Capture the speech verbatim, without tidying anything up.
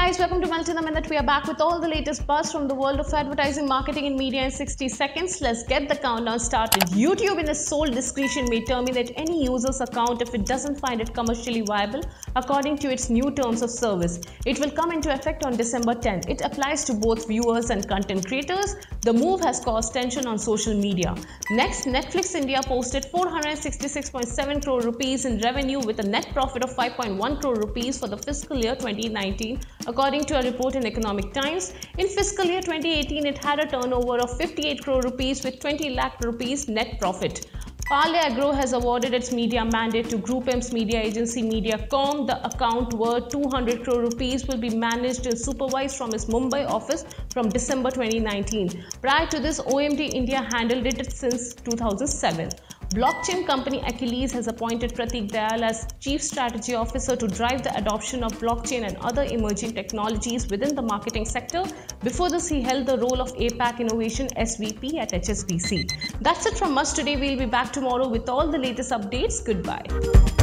guys, welcome to Melton the Minute. We are back with all the latest buzz from the world of advertising, marketing and media in sixty seconds. Let's get the countdown started. YouTube in its sole discretion may terminate any user's account if it doesn't find it commercially viable according to its new terms of service. It will come into effect on December tenth. It applies to both viewers and content creators. The move has caused tension on social media. Next, Netflix India posted four hundred sixty-six point seven crore rupees in revenue with a net profit of five point one crore rupees for the fiscal year twenty nineteen, according to a report in Economic Times. In fiscal year twenty eighteen, it had a turnover of fifty-eight crore rupees with twenty lakh rupees net profit. Parle Agro has awarded its media mandate to Group M's media agency Mediacom. The account worth two hundred crore rupees will be managed and supervised from its Mumbai office from December twenty nineteen. Prior to this, O M D India handled it since two thousand seven. Blockchain company Aqilliz has appointed Prateek Dayal as Chief Strategy Officer to drive the adoption of blockchain and other emerging technologies within the marketing sector. Before this, he held the role of A PAC Innovation S V P at H S B C. That's it from us today. We'll be back tomorrow with all the latest updates. Goodbye.